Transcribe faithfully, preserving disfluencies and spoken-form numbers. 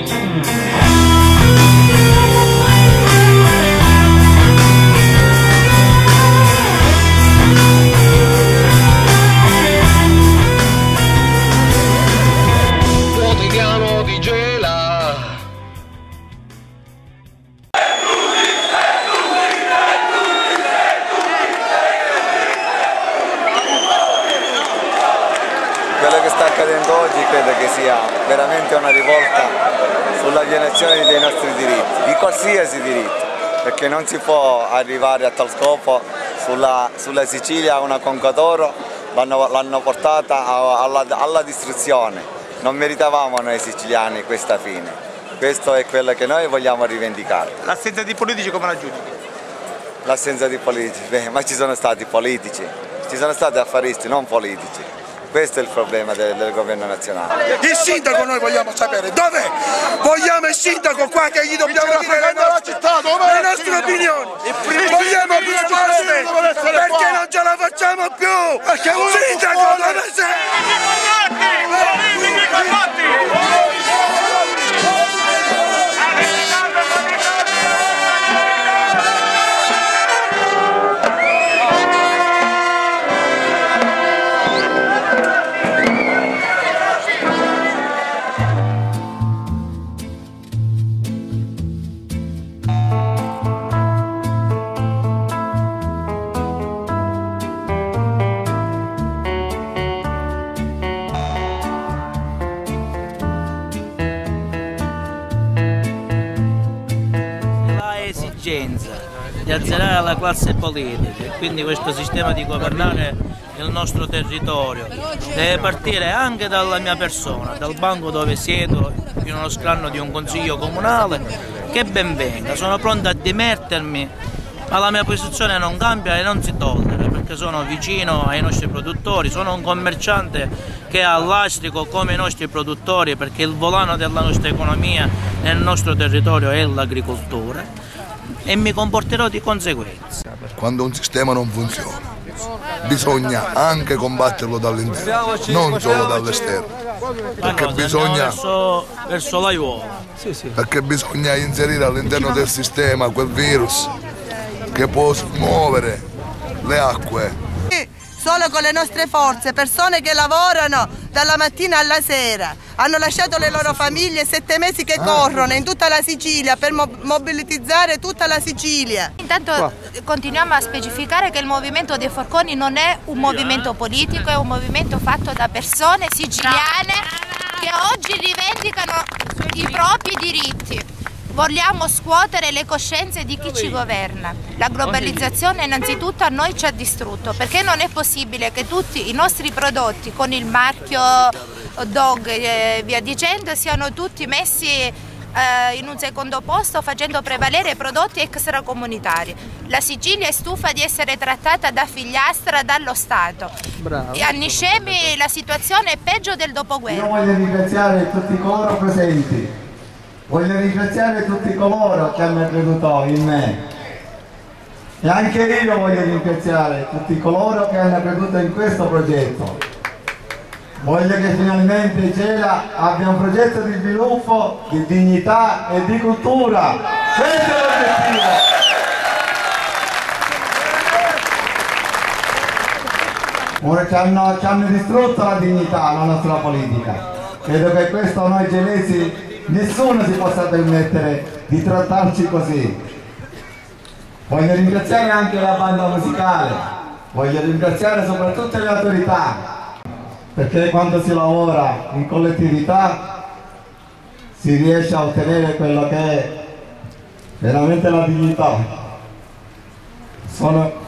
Quello che sta accadendo oggi credo che sia veramente una rivolta sulla violazione dei nostri diritti, di qualsiasi diritto, perché non si può arrivare a tal scopo. Sulla, sulla Sicilia una conca d'oro l'hanno portata alla, alla distruzione, non meritavamo noi siciliani questa fine, questo è quello che noi vogliamo rivendicare. L'assenza di politici come la giudichi? L'assenza di politici, beh, ma ci sono stati politici, ci sono stati affaristi, non politici. Questo è il problema del, del governo nazionale. Il sindaco noi vogliamo sapere dov'è? Vogliamo il sindaco qua che gli dobbiamo dire le nostre, le nostre opinioni. Vogliamo risposte perché non ce la facciamo più. Sindaco dove sei? Di azzerare la classe politica e quindi questo sistema di governare il nostro territorio deve partire anche dalla mia persona, dal banco dove siedo in uno scranno di un consiglio comunale, che ben venga, sono pronto a dimettermi, ma la mia posizione non cambia e non si tollera, perché sono vicino ai nostri produttori, sono un commerciante che ha l'astrico come i nostri produttori, perché il volano della nostra economia nel nostro territorio è l'agricoltura, e mi comporterò di conseguenza. Quando un sistema non funziona bisogna anche combatterlo dall'interno, non solo dall'esterno, perché bisogna, verso, verso l'aiuola. perché bisogna inserire all'interno del sistema quel virus che può smuovere le acque. Solo con le nostre forze, persone che lavorano dalla mattina alla sera, hanno lasciato le loro famiglie, sette mesi che corrono in tutta la Sicilia per mobilizzare tutta la Sicilia. Intanto continuiamo a specificare che il movimento dei Forconi non è un movimento politico, è un movimento fatto da persone siciliane che oggi rivendicano i propri diritti. Vogliamo scuotere le coscienze di chi ci governa. La globalizzazione innanzitutto a noi ci ha distrutto, perché non è possibile che tutti i nostri prodotti con il marchio Dog e via dicendo siano tutti messi eh, in un secondo posto, facendo prevalere prodotti extracomunitari. La Sicilia è stufa di essere trattata da figliastra dallo Stato. Bravo. E a Niscemi la situazione è peggio del dopoguerra. Io voglio ringraziare tutti coloro presenti. Voglio ringraziare tutti coloro che hanno creduto in me e anche io voglio ringraziare tutti coloro che hanno creduto in questo progetto. Voglio che finalmente Gela abbia un progetto di sviluppo, di dignità e di cultura. Questo è l'obiettivo. Ora ci hanno, ci hanno distrutto la dignità, la nostra politica. Credo che questo noi gelesi nessuno si possa permettere di trattarci così. Voglio ringraziare anche la banda musicale, voglio ringraziare soprattutto le autorità, perché quando si lavora in collettività si riesce a ottenere quello che è veramente la dignità. Sono